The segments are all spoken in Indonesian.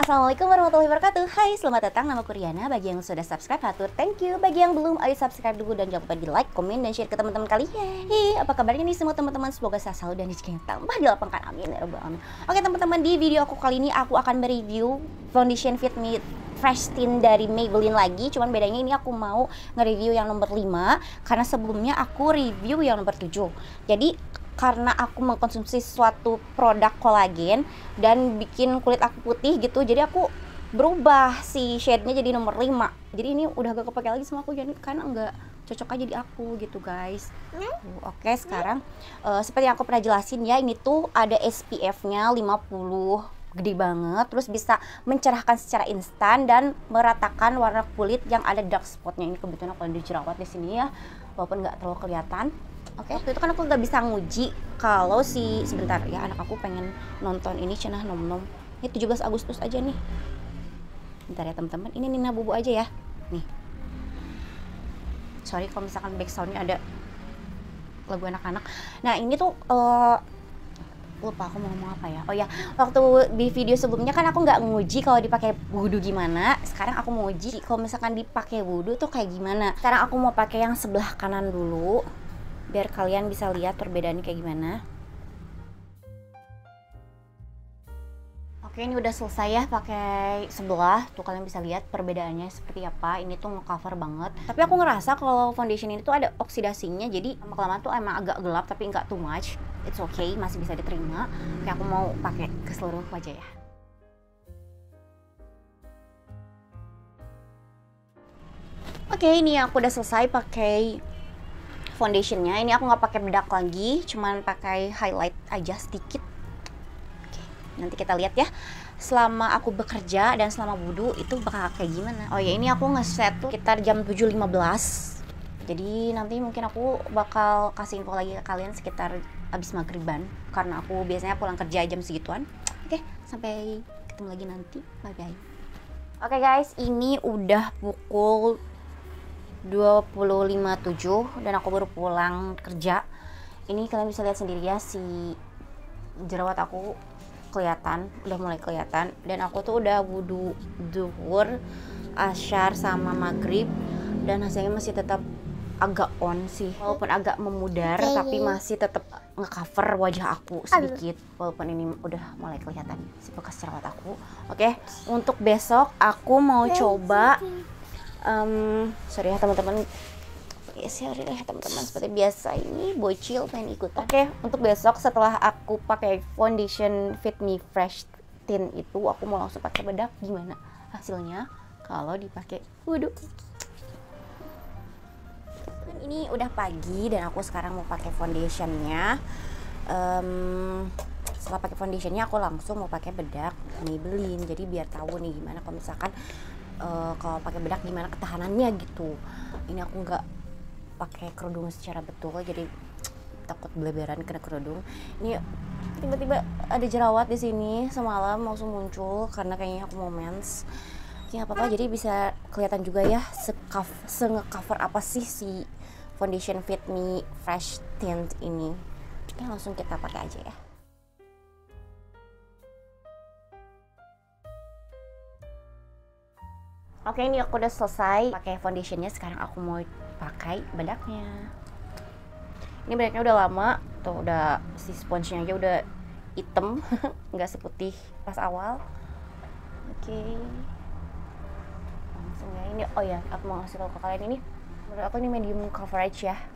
Assalamualaikum warahmatullahi wabarakatuh. Hai, selamat datang, nama aku Riana. Bagi yang sudah subscribe, hatur thank you. Bagi yang belum, ayo subscribe dulu dan jangan lupa di like, komen, dan share ke teman-teman kalian. Hei, apa kabarnya nih semua teman-teman? Semoga sehat selalu dan rezekinya tambah dilapangkan, amin ya rabbal alamin. Oke teman-teman, di video aku kali ini aku akan mereview foundation Fit Me Fresh Tint dari Maybelline lagi. Cuman bedanya ini aku mau nge-review yang nomor 5 karena sebelumnya aku review yang nomor 7. Jadi karena aku mengkonsumsi suatu produk kolagen dan bikin kulit aku putih gitu, jadi aku berubah si shade-nya jadi nomor 5. Jadi ini udah gak kepake lagi sama aku, jadi karena nggak cocok aja di aku gitu guys. Oke, sekarang seperti yang aku pernah jelasin ya, ini tuh ada SPF-nya 50, gede banget, terus bisa mencerahkan secara instan dan meratakan warna kulit yang ada dark spotnya. Ini kebetulan aku ada jerawat di sini ya, walaupun nggak terlalu kelihatan. Oke, waktu itu kan aku nggak bisa nguji kalau sebentar ya, anak aku pengen nonton ini cenah nom-nom. Ini 17 Agustus aja nih. Bentar ya teman-teman, ini Nina Bobo aja ya. Nih. Sorry kalau misalkan backsoundnya ada lagu anak-anak. Nah ini tuh lupa aku mau ngomong apa ya. Oh ya, waktu di video sebelumnya kan aku nggak nguji kalau dipakai wudhu gimana. Sekarang aku mau uji kalau misalkan dipakai wudhu tuh kayak gimana. Sekarang aku mau pakai yang sebelah kanan dulu, biar kalian bisa lihat perbedaannya kayak gimana. Oke, ini udah selesai ya pakai sebelah. Tuh kalian bisa lihat perbedaannya seperti apa. Ini tuh ngecover banget. Tapi aku ngerasa kalau foundation ini tuh ada oksidasinya, jadi lama-kelamaan tuh emang agak gelap tapi nggak too much. It's okay, masih bisa diterima. Oke, aku mau pakai ke seluruh wajah ya. Oke, ini aku udah selesai pakai foundationnya. Ini aku nggak pakai bedak lagi, cuman pakai highlight aja sedikit. Oke, nanti kita lihat ya selama aku bekerja dan selama wudhu itu bakal kayak gimana. Oh ya, ini aku ngeset tuh sekitar jam 7.15. Jadi nanti mungkin aku bakal kasih info lagi ke kalian sekitar abis maghriban, karena aku biasanya pulang kerja jam segituan. Oke, sampai ketemu lagi nanti. Bye bye. Oke guys, ini udah pukul 20.57 dan aku baru pulang kerja. Ini kalian bisa lihat sendiri ya, si jerawat aku kelihatan, udah mulai kelihatan. Dan aku tuh udah wudhu zuhur, asyar sama maghrib, dan hasilnya masih tetap agak on sih, walaupun agak memudar tapi masih tetap ngecover wajah aku sedikit, walaupun ini udah mulai kelihatan si bekas jerawat aku. Oke, untuk besok aku mau coba sorry ya teman-teman, sorry ya teman-teman, seperti biasa ini bocil pengen ikutan. Oke, untuk besok setelah aku pakai foundation Fit Me Fresh Tint itu, aku mau langsung pakai bedak. Gimana hasilnya kalau dipakai wudhu? Ini udah pagi dan aku sekarang mau pakai foundationnya. Setelah pakai foundationnya aku langsung mau pakai bedak Maybelline, jadi biar tahu nih gimana kalau misalkan kalau pakai bedak gimana ketahanannya gitu. Ini aku nggak pakai kerudung secara betul, jadi takut beleberan kena kerudung. Ini tiba-tiba ada jerawat di sini semalam langsung muncul karena kayaknya aku mau mens. Oke, nggak apa-apa, jadi bisa kelihatan juga ya se-nge-cover apa sih si foundation Fit Me Fresh Tint ini. Oke, langsung kita pakai aja ya. Oke, ini aku udah selesai pakai foundationnya. Sekarang aku mau pakai bedaknya. Ini bedaknya udah lama, tuh udah si sponsnya aja udah hitam, nggak seputih pas awal. Oke, langsung ya. Ini oh ya, aku mau ngasih tahu ke kalian, ini menurut aku ini medium coverage ya.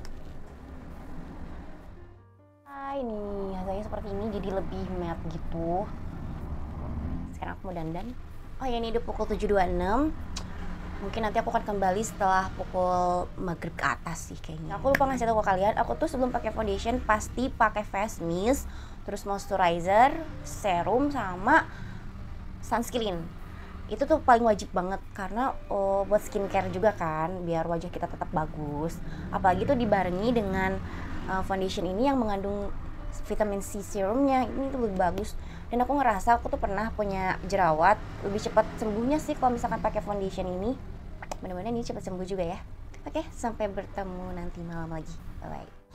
Ini hasilnya seperti ini, jadi lebih matte gitu. Sekarang aku mau dandan. Oh ya, ini udah pukul 7.26. Mungkin nanti aku akan kembali setelah pukul maghrib ke atas sih kayaknya. Aku lupa ngasih tahu ke kalian, aku tuh sebelum pakai foundation pasti pakai face mist, terus moisturizer, serum, sama sunscreen. Itu tuh paling wajib banget karena buat skincare juga kan, biar wajah kita tetap bagus. Apalagi tuh dibarengi dengan foundation ini yang mengandung vitamin C serumnya, ini tuh lebih bagus. Dan aku ngerasa aku tuh pernah punya jerawat, lebih cepat sembuhnya sih kalau misalkan pakai foundation ini. Mudah-mudahan ini cepat sembuh juga ya. Oke, sampai bertemu nanti malam lagi. Bye bye.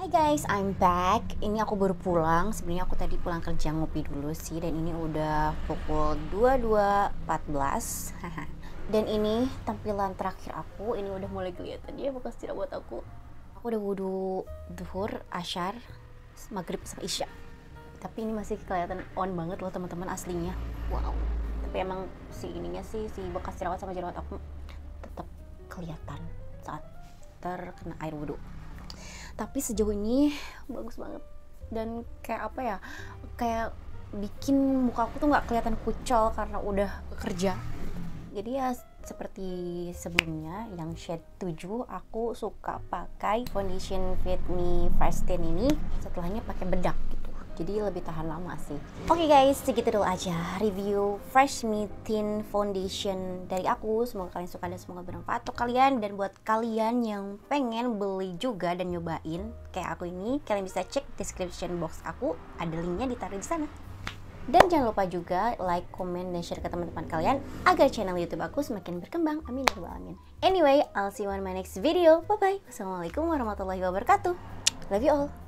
Hai guys, I'm back. Ini aku baru pulang. Sebenarnya aku tadi pulang kerja ngopi dulu sih, dan ini udah pukul 22.14. Dan ini tampilan terakhir aku. Ini udah mulai kelihatan ya bekas jerawat aku. Aku udah wudhu duhur, asyar, maghrib sama isya. Tapi ini masih kelihatan on banget loh teman-teman aslinya. Wow. Tapi emang si bekas jerawat sama jerawat aku tetap kelihatan saat terkena air wudhu. Tapi sejauh ini bagus banget, dan kayak apa ya, kayak bikin muka aku tuh nggak kelihatan kucel karena udah kerja. Jadi ya seperti sebelumnya yang shade 7, aku suka pakai foundation Fit Me Fresh Tint ini, setelahnya pakai bedak gitu, jadi lebih tahan lama sih. Oke guys, segitu dulu aja review Fresh Me Tint Foundation dari aku. Semoga kalian suka dan semoga bermanfaat untuk kalian. Dan buat kalian yang pengen beli juga dan nyobain kayak aku ini, kalian bisa cek description box aku, ada linknya ditaruh di sana. Dan jangan lupa juga like, comment, dan share ke teman-teman kalian agar channel YouTube aku semakin berkembang. Amin ya rabbal alamin. Anyway, I'll see you on my next video. Bye bye. Wassalamualaikum warahmatullahi wabarakatuh. Love you all.